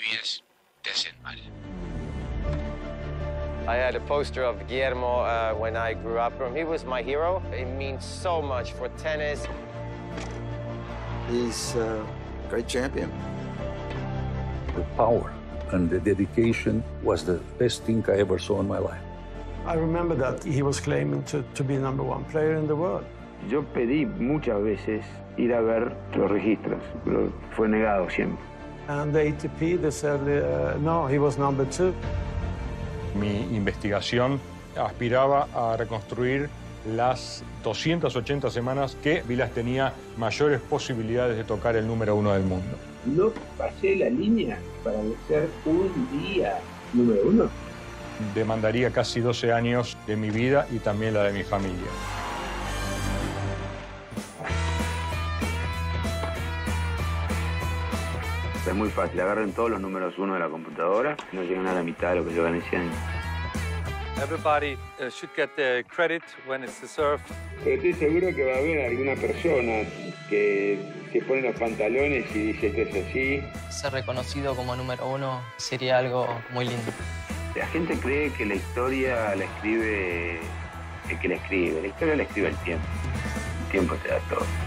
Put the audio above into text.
olvides, te hacen mal. I had a poster of Guillermo when I grew up. He was my hero. It means so much for tennis. He's a great champion. The power and the dedication was the best thing I ever saw in my life. I remember that he was claiming to be #1 player in the world. Yo pedí muchas veces ir a ver los registros, pero fue negado siempre. And the ATP, they said, no, he was #2. Mi investigación aspiraba a reconstruir las 280 semanas que Vilas tenía mayores posibilidades de tocar el #1 del mundo. No pasé la línea para ser un día #1. Demandaría casi 12 años de mi vida y también la de mi familia. Es muy fácil, agarren todos los #1 de la computadora, no llegan a la mitad de lo que yo gané ese año. Everybody should get the credit when it's deserved. Pero estoy seguro que va a haber alguna persona que se pone los pantalones y dice que es así. Ser reconocido como #1 sería algo muy lindo. La gente cree que la historia la escribe el que la escribe. La historia la escribe el tiempo. El tiempo te da todo.